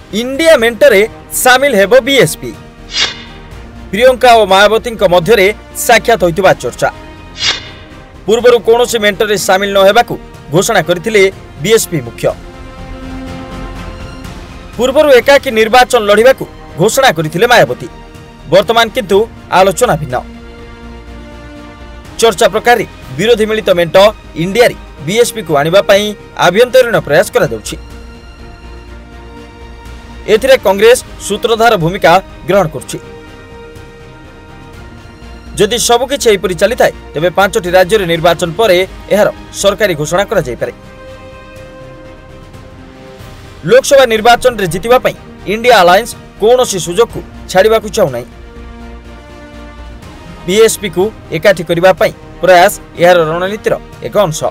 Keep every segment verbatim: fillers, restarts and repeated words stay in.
India मेंटरे सामिल हेबो BSP. Priyanka और मायावती मध्य साक्षात होइतिबा चर्चा। पूर्व कौन मेंटरे सामिल न हेबाकु घोषणा करथिले बीएसपी मुख्य। पूर्व एकाकी निर्वाचन लड़िबाकु घोषणा करथिले मायावती। वर्तमान किंतु आलोचना भिन्न। चर्चा प्रकार विरोधी मिलित मेंट इंडिया बीएसपी को आनिबा पई आभ्यंतरीण प्रयास करा जाउछि। एथिरे कांग्रेस सूत्रधार भूमिका ग्रहण करछि। जदि सबकिछि एपरि चली थाए तेबे पांचटी राज्य निर्वाचन पर एहार सरकारी घोषणा करा जाय पारे। लोकसभा निर्वाचन रे जितिबा पई इंडिया अलायंस कोनोसी सुजोग को छाड़िबा को चाहू नाही। बीएसपी को एकाठी करिबा पई प्रयास एहार रणनीतिर एक अंश।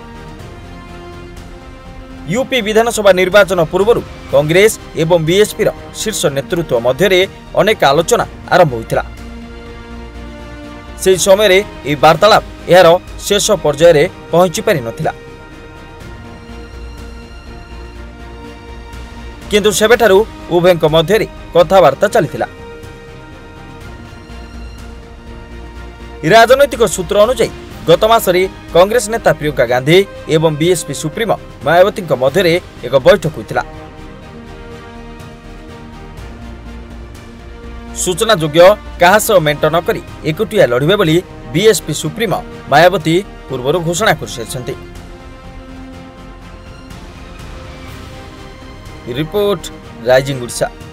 यूपी विधानसभा निर्वाचन पूर्व कांग्रेस एवं बीएसपी रो शीर्ष नेतृत्व मध्य अनेक आलोचना आरंभ होइतिला। से समय ए वार्तालाप एहार शेष पर्यायर रे पहुंची पारि नथिला। किंतु सेबेठारु उभयଙ୍କ मध्य कथावार्ता चलिथिला। राजनैतिक सूत्र अनुसार गत मासरे कांग्रेस नेता प्रियंका गांधी एवं बीएसपी सुप्रीमो मायावती मध्य एक बैठक होइतिला। सूचना योग्य काहासह मेंट न करी एकुटिया लड़िबे बोली बीएसपी सुप्रीमो मायावती पूर्व घोषणा कर रिपोर्ट राइजिंग ओडिशा।